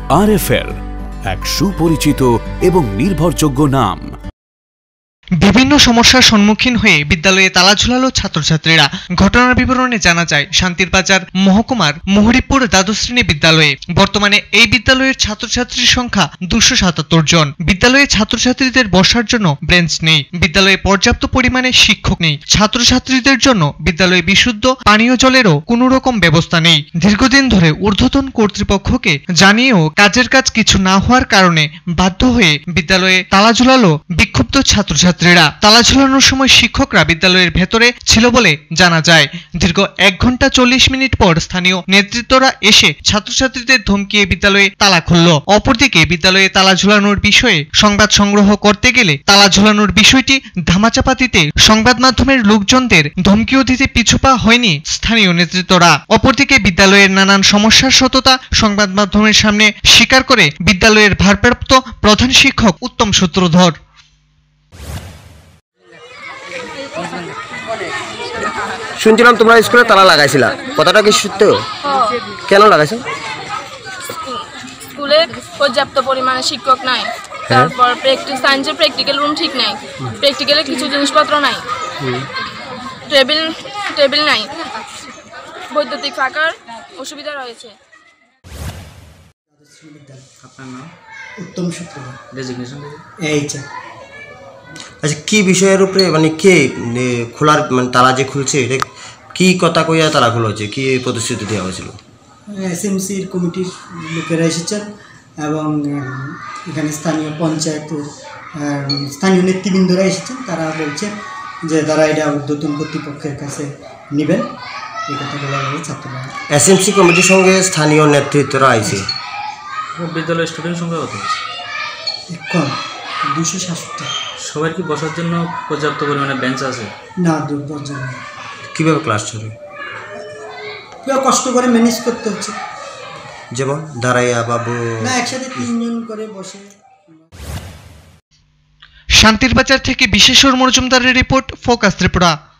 RFL এক সুপরিচিত এবং নির্ভরযোগ্য নাম। বিভিন্ন সমস্যার সম্মুখীন হয়ে বিদ্যালয়ে তালা ঝুলালো ছাত্রছাত্রীরা। ঘটনার বিবরণে জানা যায়, শান্তিরবাজার মহকুমার মহরিপুর দ্বাদশ শ্রেণী বিদ্যালয়ে বর্তমানে এই বিদ্যালয়ের ছাত্রছাত্রীর সংখ্যা 277 জন। বিদ্যালয়ে ছাত্রছাত্রীদের বসার জন্য বেঞ্চ নেই, বিদ্যালয়ে পর্যাপ্ত পরিমাণে শিক্ষক নেই, ছাত্রছাত্রীদের জন্য বিদ্যালয়ে বিশুদ্ধ পানীয় জলেরও কোনো রকম ব্যবস্থা নেই। দীর্ঘদিন ধরে ঊর্ধ্বতন কর্তৃপক্ষকে জানিয়েও কাজের কাজ কিছু না হওয়ার কারণে বাধ্য হয়ে বিদ্যালয়ে তালা ঝুলালো বিক্ষুব্ধ ছাত্রছাত্রীরা। তালা ঝুলানোর সময় শিক্ষকরা বিদ্যালয়ের ভেতরে ছিল বলে জানা যায়। দীর্ঘ 1 ঘন্টা 40 মিনিট পর স্থানীয় নেতৃত্বরা এসে ছাত্রছাত্রীদের ধমকিয়ে বিদ্যালয়ে তালা খুলল। অপরদিকে বিদ্যালয়ে তালা ঝুলানোর বিষয়ে সংবাদ সংগ্রহ করতে গেলে তালা ঝুলানোর বিষয়টি ধামাচাপা দিতে সংবাদ মাধ্যমের লোকজনদের ধমকিও দিতে পিছুপা হয়নি স্থানীয় নেতৃত্বরা। অপরদিকে বিদ্যালয়ের নানান সমস্যার সততা সংবাদ মাধ্যমের সামনে স্বীকার করে বিদ্যালয়ের ভারপ্রাপ্ত প্রধান শিক্ষক উত্তম সূত্রধর। শুনছিলাম তোমরা স্কুলে তালা লাগাইছিলা, কথাটা কি সত্য? কেন লাগাইছো? স্কুলে পর্যাপ্ত পরিমাণে শিক্ষক নাই, তারপর সায়েন্সের প্র্যাকটিক্যাল রুম ঠিক নাই, প্র্যাকটিক্যালে কিছু জিনিসপত্র নাই, টেবিল নাই, বৈদ্যুতিক ফাঁকার অসুবিধা রয়েছে। আপনার নাম? উত্তম সূত্রধর। ডেজিগনেশন? আচ্ছা, কি বিষয়ের উপরে মানে কে খোলার মানে তালা যে খুলছে এটা কি কথা কইয়া তালা খোলা হচ্ছে, কি প্রতিশ্রুতি দেওয়া হয়েছিল? এসএমসির কমিটির লোকেরা এসেছেন এবং এখানে স্থানীয় পঞ্চায়েতের স্থানীয় নেতৃবৃন্দরা এসেছেন। তারা বলছেন যে তারা এটা ঊর্ধ্বতন কর্তৃপক্ষের কাছে নেবেন, এই কথা বলা হয়েছে ছাত্ররা। এসএমসি কমিটির সঙ্গে স্থানীয় নেতৃত্বরা আইছে। বিদ্যালয়ের স্টুডেন্ট সংখ্যা কত? এখন 267। সবার কি বসার জন্য পর্যাপ্ত পরিমাণে বেঞ্চ আছে? না, দুর্বর্জন। কিভাবে ক্লাস চলে? কষ্ট করে ম্যানেজ করতে হচ্ছে, যেমন দাঁড়াইয়া বাবু না একসাথে 3 জন করে বসে। শান্তিরবাজার থেকে বিশেশ্বর মজুমদারের রিপোর্ট, ফোকাস ত্রিপুরা।